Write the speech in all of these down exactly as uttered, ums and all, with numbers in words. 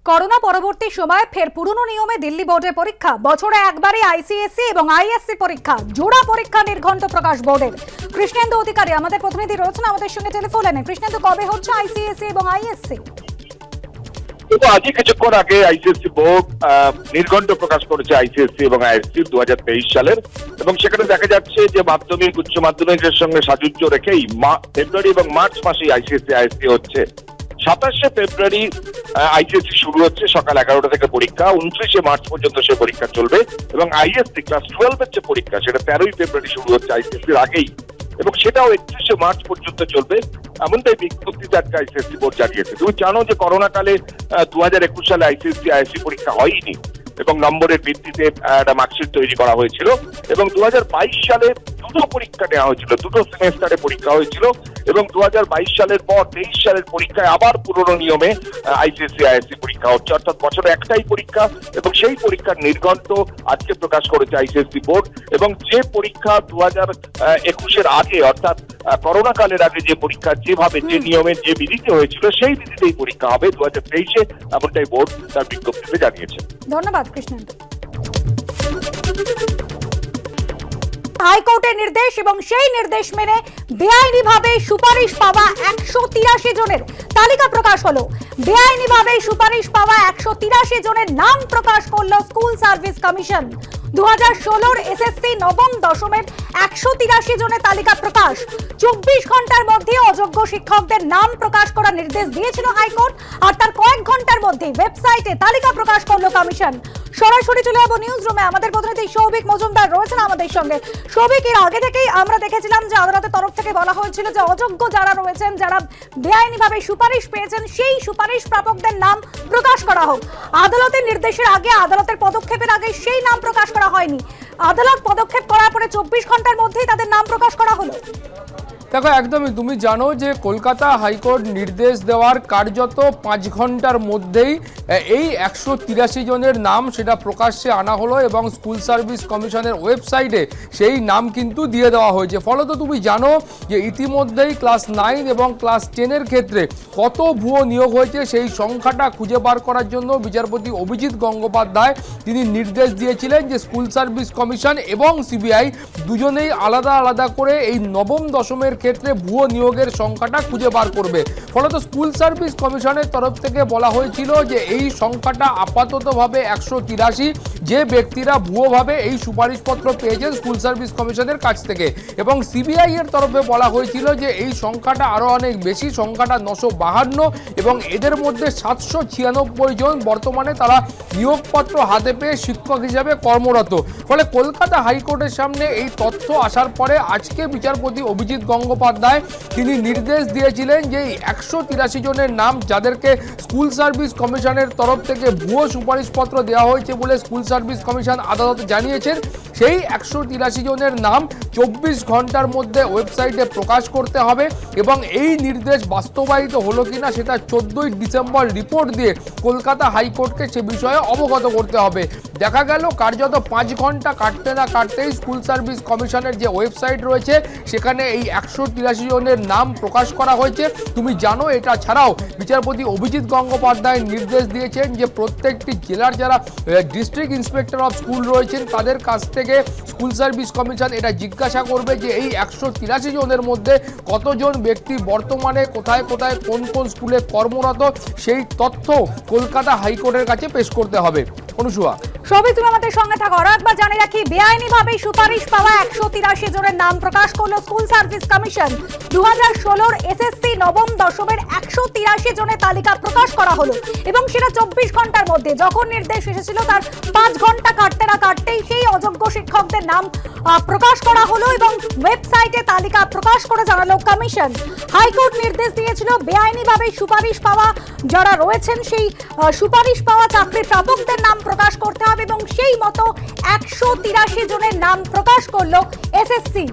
Corona পরবর্তী সময়ে ফের পুরনো নিয়মে দিল্লি বোর্ডের পরীক্ষা। বছরে একবারই আইসিএসসি এবং আইএসসি পরীক্ষা, জোড়া পরীক্ষা নির্ঘণ্ট প্রকাশ বোর্ডের। কৃষ্ণেন্দু অধিকারী আমাদের প্রতিনিধি রয়েছেন আমাদের সঙ্গে টেলিফোন লাইনে। কৃষ্ণেন্দু, কবে হচ্ছে আইসিএসসি এবং আইএসসি? আজকে কিছুক্ষণ আগে আইসিএসসি বোর্ড নির্ঘণ্ট প্রকাশ করেছে আইসিএসসি এবং আইএসসি দু হাজার তেইশ সালের, এবং সেখানে দেখা যাচ্ছে যে মাধ্যমিক উচ্চ মাধ্যমিকের সঙ্গে সাযুজ্য রেখেই ফেব্রুয়ারি এবং মার্চ মাসে আইসিএসসি আইএসসি হচ্ছে। সাতাশে ফেব্রুয়ারি আইসিএসসি শুরু হচ্ছে, সকাল এগারোটা থেকে পরীক্ষা, উনত্রিশে মার্চ পর্যন্ত সে পরীক্ষা চলবে, এবং আইএসসি ক্লাস টুয়েলভ এর যে পরীক্ষা সেটা তেরোই ফেব্রুয়ারি শুরু হচ্ছে আইসিএসসির আগেই, এবং সেটাও একত্রিশে মার্চ পর্যন্ত চলবে, এমনটাই বিজ্ঞপ্তিতে আজকে আইসিএসসি বোর্ড জানিয়েছে। তুমি জানো যে করোনা কালে দু হাজার একুশ সালে আইসিএসসি আইএসসি পরীক্ষা হয়নি এবং নম্বরের ভিত্তিতে একটা মার্কশিট তৈরি করা হয়েছিল, এবং দু হাজার বাইশ সালে দুটো পরীক্ষা নেওয়া হয়েছিল, দুটো সেমেস্টারে পরীক্ষা হয়েছিল, এবং দু হাজার বাইশ সালের পর তেইশ সালের পরীক্ষায় আবার পুরনো নিয়মে আইসিএসসি আইএসসি পরীক্ষা হচ্ছে, অর্থাৎ বছরে একটাই পরীক্ষা, এবং সেই পরীক্ষার নির্ঘণ্ট আজকে প্রকাশ করেছে আইসিএসসি বোর্ড। এবং যে পরীক্ষা দু হাজার একুশের আগে অর্থাৎ করোনা কালের আগে যে পরীক্ষা যেভাবে যে নিয়মের যে বিধিতে হয়েছিল সেই বিধিতেই পরীক্ষা হবে দু হাজার তেইশে, এমনটাই বোর্ড তার বিজ্ঞপ্তিতে জানিয়েছে। ধন্যবাদ কৃষ্ণেন্দু। হাইকোর্টের নির্দেশ এবং সেই নির্দেশ মেনে বেআইনিভাবে সুপারিশ পাওয়া একশো তিরাশি জনের তালিকা প্রকাশ হলো। বেআইনিভাবে সুপারিশ পাওয়া একশো তিরাশি জনের নাম প্রকাশ করলো স্কুল সার্ভিস কমিশন। দু হাজার ষোলোর এসএসসি নবম দশমের একশো তিরাশি জনের তালিকা প্রকাশ। চব্বিশ ঘন্টার মধ্যে অযোগ্য শিক্ষকদের নাম প্রকাশ করার নির্দেশ দিয়েছিল হাইকোর্ট, আর তার কয়েক ঘন্টার মধ্যে ওয়েবসাইটে তালিকা প্রকাশ করলো কমিশন। সরাসরি চলে যাবো নিউজ রুমে, আমাদের প্রতিনিধি সৌভিক মজুমদার রয়েছেন আমাদের সঙ্গে। সৌভিক, এর আগে থেকেই আমরা দেখেছিলাম যে আদালতের তরফ থেকে বলা হয়েছিল যে অযোগ্য যারা রয়েছেন, যারা বেআইনিভাবে সুপারিশ পেয়েছেন, সেই সুপারিশ প্রাপকদের নাম প্রকাশ করা হোক। আদালতের নির্দেশের আগে, আদালতের পদক্ষেপের আগে সেই নাম প্রকাশ করা হয়নি। আদালত পদক্ষেপ করার পরে চব্বিশ ঘন্টার মধ্যেই তাদের নাম প্রকাশ করা হলো। দেখো, একদমই তুমি জানো যে কলকাতা হাইকোর্ট নির্দেশ দেওয়ার কার্যত পাঁচ ঘন্টার মধ্যেই এই একশো তিরাশি জনের নাম সেটা প্রকাশ্যে আনা হলো, এবং স্কুল সার্ভিস কমিশনের ওয়েবসাইটে সেই নাম কিন্তু দিয়ে দেওয়া হয়েছে। ফলত তুমি জানো যে ইতিমধ্যেই ক্লাস নাইন এবং ক্লাস টেনের ক্ষেত্রে কত ভুয়ো নিয়োগ হয়েছে সেই সংখ্যাটা খুঁজে বার করার জন্য বিচারপতি অভিজিৎ গঙ্গোপাধ্যায় তিনি নির্দেশ দিয়েছিলেন যে স্কুল সার্ভিস কমিশন এবং সিবিআই দুজনেই আলাদা আলাদা করে এই নবম দশমের ক্ষেত্রে ভুয়ো নিয়োগের সংখ্যাটা খুঁজে বার করবে। ফলত স্কুল সার্ভিস কমিশনের তরফ থেকে বলা হয়েছিল যে এই সংখ্যাটা আপাততভাবে একশো তিরাশি যে ব্যক্তিরা ভুয়োভাবে এই সুপারিশপত্র পেয়েছেন স্কুল সার্ভিস কমিশনের কাছ থেকে, এবং সিবিআই এর তরফে বলা হয়েছিল যে এই সংখ্যাটা আরও অনেক বেশি, সংখ্যাটা নশো বাহান্ন, এবং এদের মধ্যে সাতশো ছিয়ানব্বই জন বর্তমানে তারা নিয়োগপত্র হাতে পেয়ে শিক্ষক হিসাবে কর্মরত। ফলে কলকাতা হাইকোর্টের সামনে এই তথ্য আসার পরে আজকে বিচারপতি অভিজিৎ গঙ্গোপাধ্যায় তিনি নির্দেশ দিয়েছিলেন যে একশো তিরাশি জনের নাম যাদেরকে স্কুল সার্ভিস কমিশনের তরফ থেকে ভুয়ো সুপারিশপত্র দেওয়া হয়েছে বলে স্কুল সার্ভিস কমিশন আদালতে জানিয়েছেন, সেই একশো তিরাশি জনের নাম চব্বিশ ঘন্টার মধ্যে ওয়েবসাইটে প্রকাশ করতে হবে, এবং এই নির্দেশ বাস্তবায়িত হলো কিনা সেটা চোদ্দই ডিসেম্বর রিপোর্ট দিয়ে কলকাতা হাইকোর্টকে সে বিষয়ে অবগত করতে হবে। দেখা গেল কার্যত পাঁচ ঘন্টা কাটতে না কাটতেই স্কুল সার্ভিস কমিশনের যে ওয়েবসাইট রয়েছে সেখানে এই একশো তিরাশি জনের নাম প্রকাশ করা হয়েছে। তুমি জানো এটা ছাড়াও বিচারপতি অভিজিৎ গঙ্গোপাধ্যায় নির্দেশ দিয়েছেন যে প্রত্যেকটি জেলার যারা ডিস্ট্রিক্ট ইন্সপেক্টর অফ স্কুল রয়েছেন তাদের কাছ থেকে স্কুল সার্ভিস কমিশন এটা জিজ্ঞাসা করবে যে এই একশো তিরাশি জনের মধ্যে কতজন ব্যক্তি বর্তমানে কোথায় কোথায় কোন কোন স্কুলে কর্মরত, সেই তথ্য কলকাতা হাইকোর্টের কাছে পেশ করতে হবে। অনুসুয়া, সবই তুমি আমাদের সঙ্গে থাকো। আরো একবার জানিয়ে রাখি, বেআইনিভাবে সুপারিশ পাওয়া একশো তিরাশি জনের নাম প্রকাশ করলো স্কুল সার্ভিস কমিশন। দু হাজার ষোলোর এসএসসি নবম দশমের একশো তিরাশি জনের তালিকা প্রকাশ করা হলো, এবং সেটা চব্বিশ ঘন্টার মধ্যে। যখন নির্দেশ এসেছিল তার পাঁচ ঘন্টা কাটতে না কাটতেই সেই অযোগ্য শিক্ষকদের নাম প্রকাশ করা হলো, এবং ওয়েবসাইটে তালিকা প্রকাশ করে জানালো কমিশন। হাইকোর্ট নির্দেশ দিয়েছিল বেআইনিভাবে সুপারিশ পাওয়া যারা রয়েছেন সেই সুপারিশ পাওয়া চাকরির প্রাপকদের নাম প্রকাশ করতে হবে, এবং সেই মতো একশো তিরাশি জনের নাম প্রকাশ করলো এসএসসি।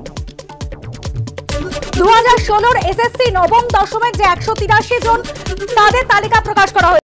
দু হাজার ষোলোর এসএসসি নবম দশমের যে একশো তিরাশি জন তাদের তালিকা প্রকাশ করা হয়েছে।